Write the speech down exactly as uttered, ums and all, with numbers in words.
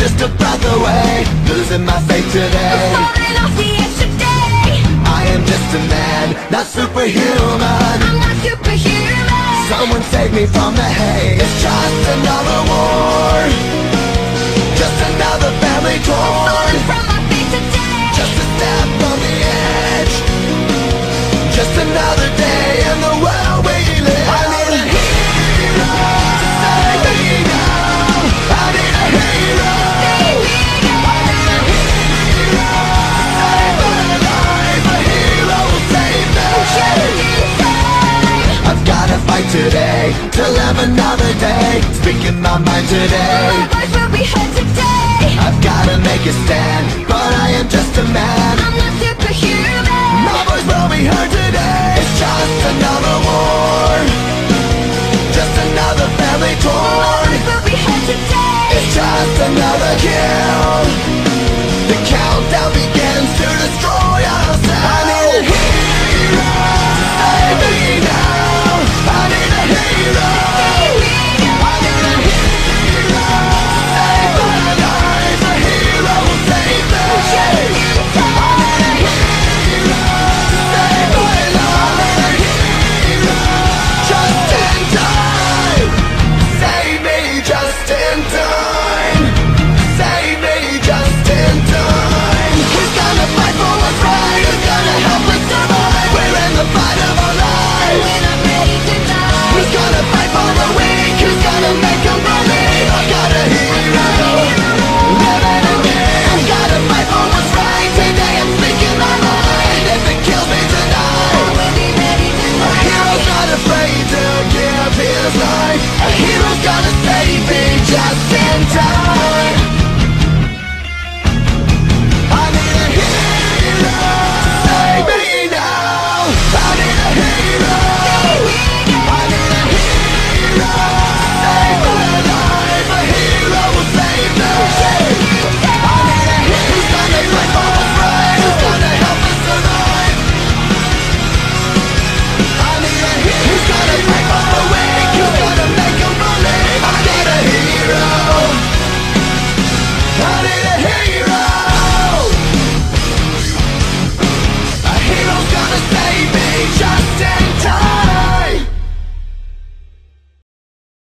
just a breath away, losing my faith today. Falling off the edge today. I am just a man, not superhuman. I'm not superhuman. Someone save me from the hate. It's just another war, just another family torn. Falling from my feet today. Just a step from the edge, just another day in the world we live. I need a hero to save me now. I need a hero. Save me I need a hero to save my life. A hero will save me. I've gotta fight today to live another day, speaking my mind today. My voice will be heard today. I've gotta make a stand, but I am just a man. I'm not superhuman.